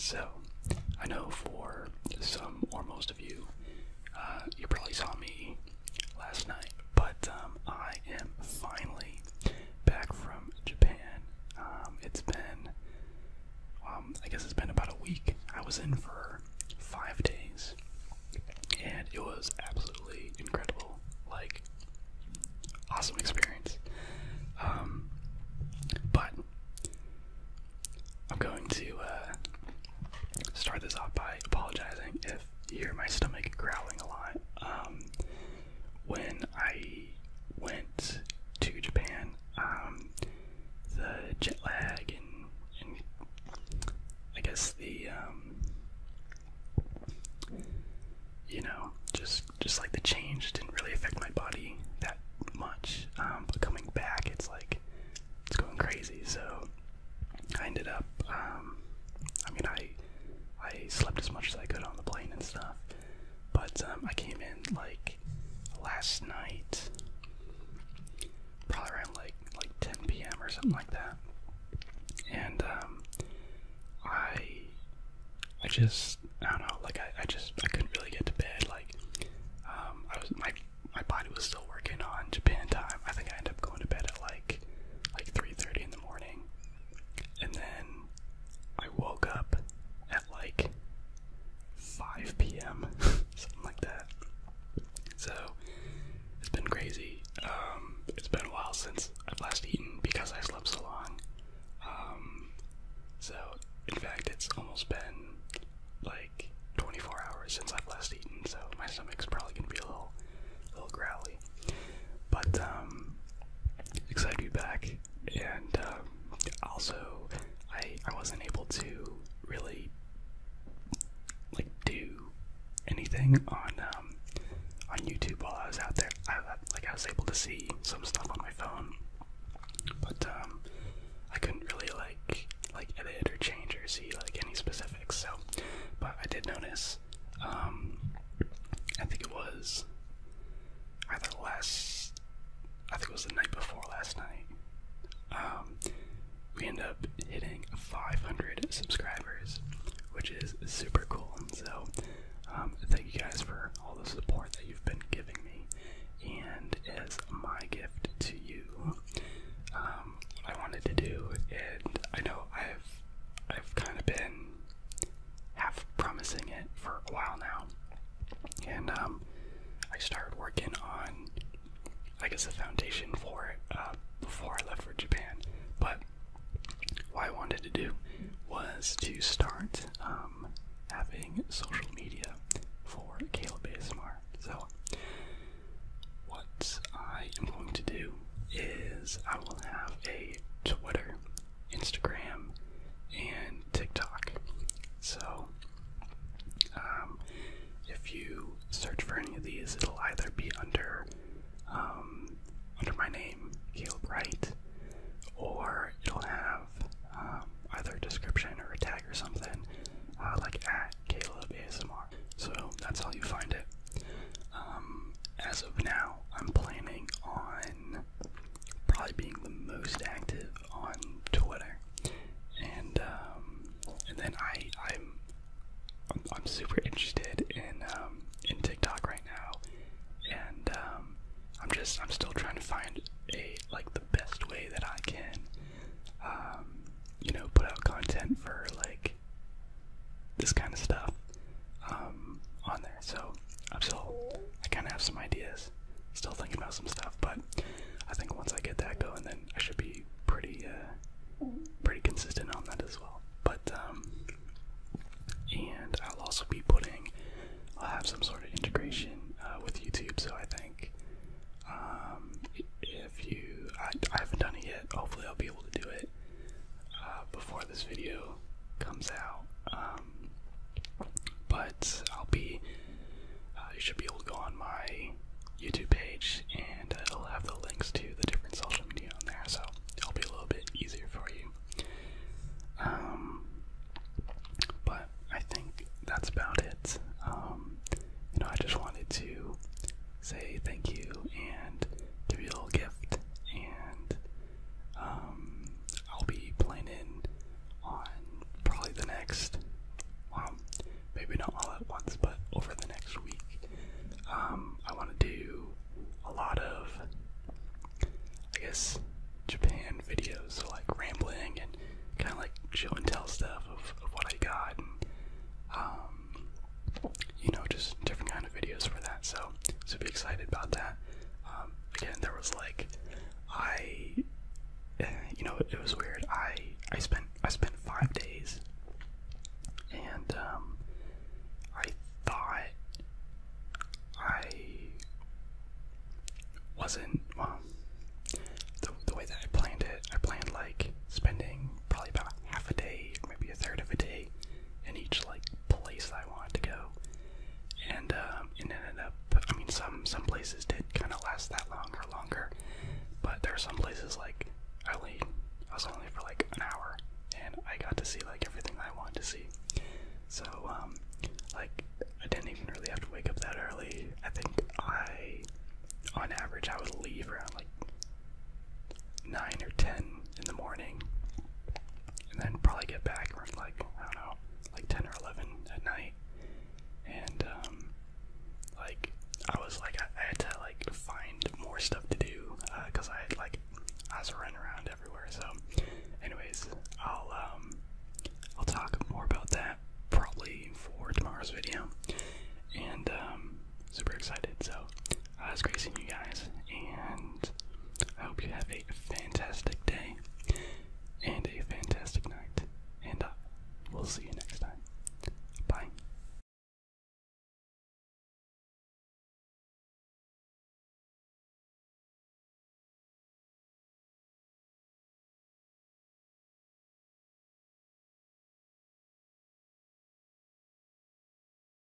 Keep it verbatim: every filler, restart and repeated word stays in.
So, I know for some or most of you, uh, you probably saw me last night, but um, I am finally back from Japan. Um, it's been, um, I guess it's been about a week. I was in for five days, and it was absolutely incredible. Like, awesome experience. Um, but I'm going to uh, start this off by apologizing if you hear my stomach growling a lot. Um, when I went to Japan, um, the jet lag and, and I guess the um, you know, just just like the change didn't really affect my body that much. Um, but coming back, it's like it's going crazy. So I ended up, um, I mean, I I slept as much as I could on the plane and stuff, but um, I came in like last night, probably around like like ten p m or something like that, and um, I I just I don't know, like I, I just I couldn't really get to bed. Like um, I was my my body was still working on Japan time. I think I ended up going to bed at like like three thirty in the morning, and then I woke up at like five p m something like that. So it's been crazy. Um, it's been a while since I've last eaten because I slept so long. Um, so in fact, it's almost been like twenty-four hours since I've last eaten. So my stomach's probably gonna be a little, a little growly. But um, excited to be back, and um, also I I wasn't able to really like do anything on um, on YouTube while I was out there. I, like I was able to see some stuff on my phone, but um, I couldn't really like like edit or change or see like any specifics. So, but I did notice. Um, I think it was either last. I think it was the night before last night. Um, we ended up hitting five hundred subscribers, which is super cool. So, um, thank you guys for all the support that you've been giving me. And as my gift to you, um, what I wanted to do, and I know I've I've kind of been half promising it for a while now, and um, I started working on, I guess, a foundation for it uh, before I left for Japan. But what I wanted to do was to start um, having social media for Caleb A S M R. So what I am going to do is I will have a Twitter, Instagram, and TikTok. So um, if you search for any of these, it'll either be under um, under my name, Caleb Wright, or it'll have um, either a description or a tag or something, uh, like at Caleb A S M R. So that's how you find it. Um, as of now, I'm planning on probably being the most active Miss Japan videos, so like rambling and kind of like show and tell stuff of, of what I got, and um, you know, just different kind of videos for that. So, so be excited about that. Um, again, there was like, I, you know, it, it was weird. I I spent I spent five days, and um, I thought I wasn't well. The, the way that I planned it, I planned like spending probably about half a day, maybe a third of a day in each like place that I wanted to go, and um, it ended up. I mean, some some places did kind of last that long or longer, but there are some places like I only I was only for like an hour, and I got to see like everything that I wanted to see. So um, like I didn't even really have to wake up that early. I think I, on average, I would leave around like nine or ten in the morning, and then probably get back around like, I don't know, like ten or eleven at night. And um, like I was like I, I had to like find more stuff to do because uh, I had like I was running around everywhere. So